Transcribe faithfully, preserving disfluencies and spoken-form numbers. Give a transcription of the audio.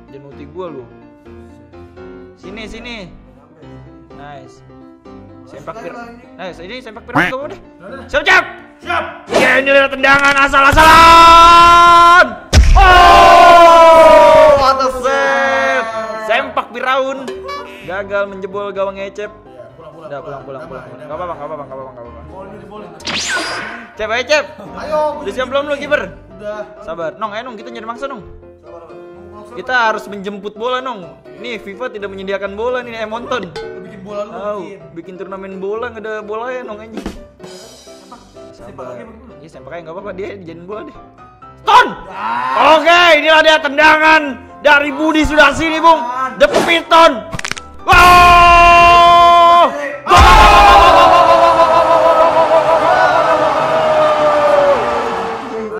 jangan ulti gua lu. Sini sini. Nice. Sempak pir. Nice, ini sempak pir gua deh. Siap siap. Siap. Ya ini adalah tendangan asal-asalan. Oh, what a save. Sempak Firaun gagal menjebol gawang Ecep. Udah pulang pulang pulang. Enggak apa-apa, enggak apa-apa, enggak apa-apa, enggak apa-apa. Cep, ayo Cep. Ayo. Udah siap belum lu kiper? Udah. Sabar. Nong, ayo Nong, kita nyari mangsa Nong. Kita harus menjemput bola Nong. Ini FIFA tidak menyediakan bola nih, Emonton. Bikin bola lu. Tahu, bikin turnamen bola enggak ada bola ya Nong anjing. Sempak lagi bagaimana? Iya, sempak aja enggak apa-apa, dia jadiin bola deh. Ton! Oke, inilah dia tendangan dari Budi sudah sini, Bung. The Piton. Wow! Gol!